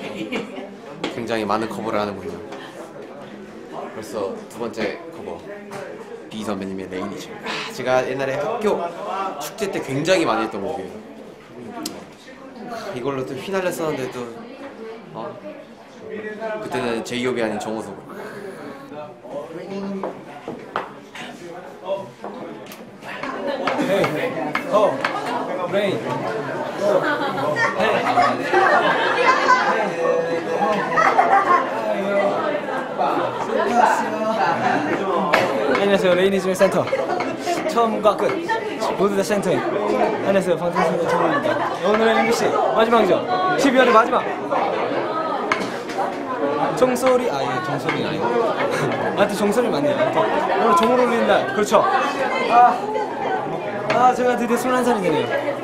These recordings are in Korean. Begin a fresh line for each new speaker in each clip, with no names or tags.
굉장히 많은 커버를 하는군요. 벌써 두 번째 커버 B 선배님의 레인이죠. 제가 옛날에 학교 축제 때 굉장히 많이 했던 곡이에요. 이걸로 또 휘날렸었는데 또 그때는 제이홉이 아닌 정호석.
레인. 안녕하세요. 레이니즘의 센터. 처음과 끝 모두 다 센터인. 안녕하세요. 방탄소년단 정우입니다. 오늘은 MBC 마지막이죠. 12월의 마지막. 종소리 예, 종소리는 아니고. 하여튼 종소리 맞네요. 하여튼 오늘 종을 울리는 날. 그렇죠. 제가 드디어 21살이 되네요.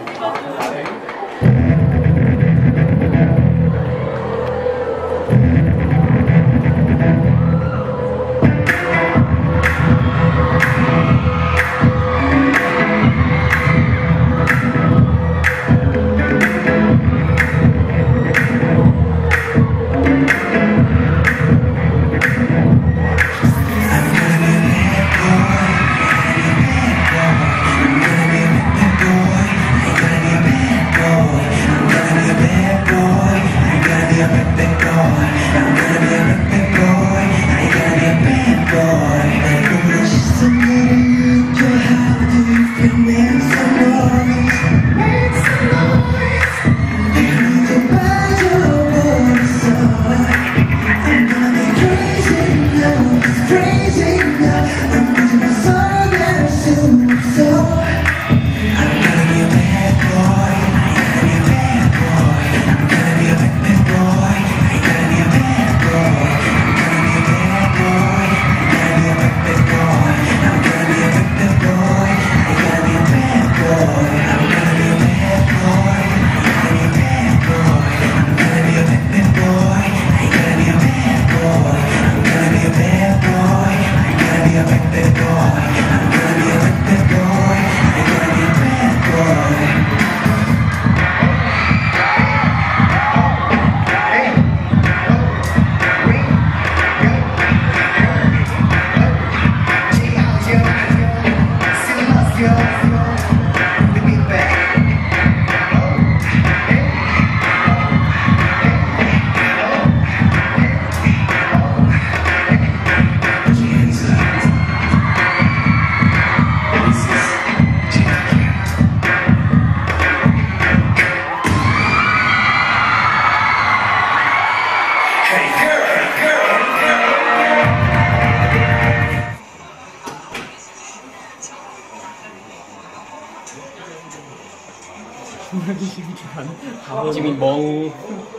지민 멍.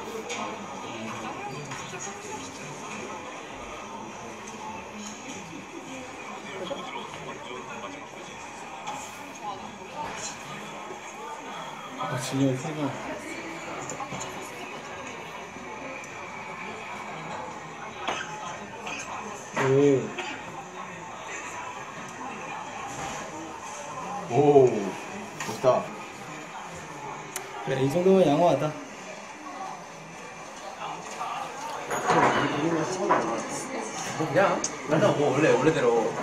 진영이 생각.
오, 멋있다.
그래, 이 정도면 양호하다.
그냥 맨날 뭐 원래대로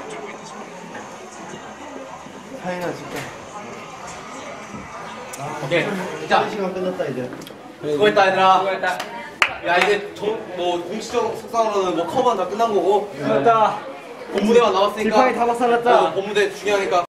하이나 진짜. 오케이. 자, 시간 끝났다 이제. 수고했다 얘들아. 수고했다. 야 이제 뭐 공식적 속상으로는 뭐 커버는 다 끝난 거고.
수고했다.
본무대만 남았으니까.
지팡이 다 박살났다.
본무대 중요하니까.